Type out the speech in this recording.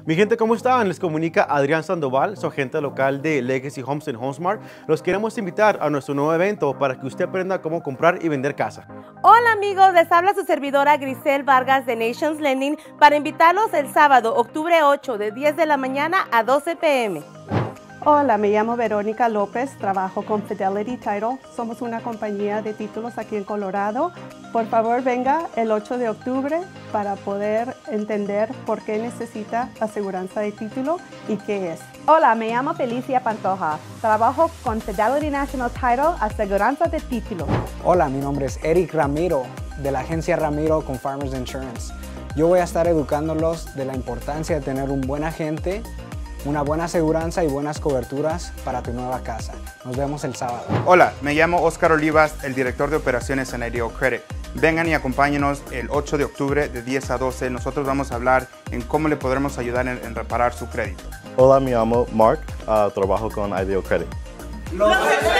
Mi gente, ¿cómo están? Les comunica Adrián Sandoval, su agente local de Legacy Homes and HomeSmart. Los queremos invitar a nuestro nuevo evento para que usted aprenda cómo comprar y vender casa. Hola amigos, les habla su servidora Grisel Vargas de Nations Lending para invitarlos el sábado, octubre 8, de 10 de la mañana a 12 p.m. Hola, me llamo Verónica López, trabajo con Fidelity Title. Somos una compañía de títulos aquí en Colorado. Por favor, venga el 8 de octubre para poder entender por qué necesita aseguranza de título y qué es. Hola, me llamo Felicia Pantoja. Trabajo con Fidelity National Title, aseguranza de título. Hola, mi nombre es Eric Ramiro, de la agencia Ramiro con Farmers Insurance. Yo voy a estar educándolos de la importancia de tener un buen agente, una buena aseguranza y buenas coberturas para tu nueva casa. Nos vemos el sábado. Hola, me llamo Oscar Olivas, el director de operaciones en IDEO Credit. Vengan y acompáñenos el 8 de octubre de 10 a 12. Nosotros vamos a hablar en cómo le podremos ayudar en reparar su crédito. Hola, me llamo Mark, trabajo con IDEO Credit. ¡Los